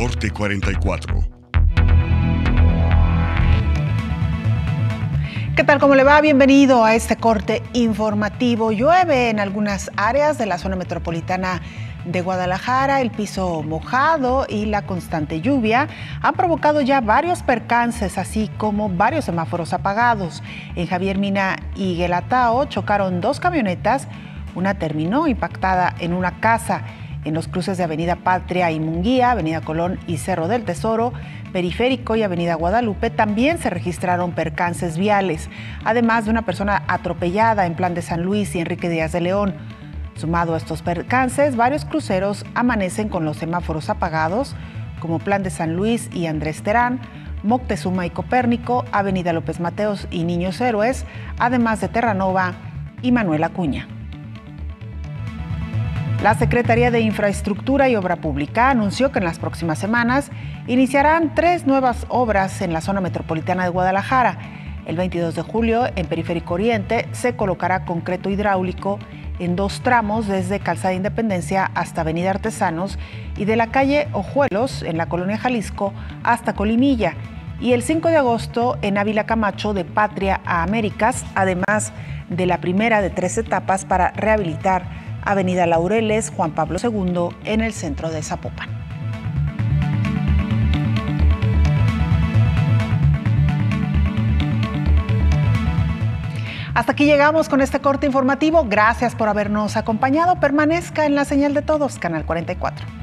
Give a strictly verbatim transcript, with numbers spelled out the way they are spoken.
Corte cuarenta y cuatro. ¿Qué tal? ¿Cómo le va? Bienvenido a este corte informativo. Llueve en algunas áreas de la zona metropolitana de Guadalajara. El piso mojado y la constante lluvia han provocado ya varios percances, así como varios semáforos apagados. En Javier Mina y Guelatao chocaron dos camionetas. Una terminó impactada en una casa. En los cruces de Avenida Patria y Munguía, Avenida Colón y Cerro del Tesoro, Periférico y Avenida Guadalupe también se registraron percances viales, además de una persona atropellada en Plan de San Luis y Enrique Díaz de León. Sumado a estos percances, varios cruceros amanecen con los semáforos apagados, como Plan de San Luis y Andrés Terán, Moctezuma y Copérnico, Avenida López Mateos y Niños Héroes, además de Terranova y Manuel Acuña. La Secretaría de Infraestructura y Obra Pública anunció que en las próximas semanas iniciarán tres nuevas obras en la zona metropolitana de Guadalajara. El veintidós de julio, en Periférico Oriente, se colocará concreto hidráulico en dos tramos desde Calzada Independencia hasta Avenida Artesanos y de la calle Ojuelos, en la Colonia Jalisco, hasta Colimilla. Y el cinco de agosto, en Ávila Camacho, de Patria a Américas, además de la primera de tres etapas para rehabilitar Avenida Laureles, Juan Pablo segundo, en el centro de Zapopan. Hasta aquí llegamos con este corte informativo. Gracias por habernos acompañado. Permanezca en la señal de todos, Canal cuarenta y cuatro.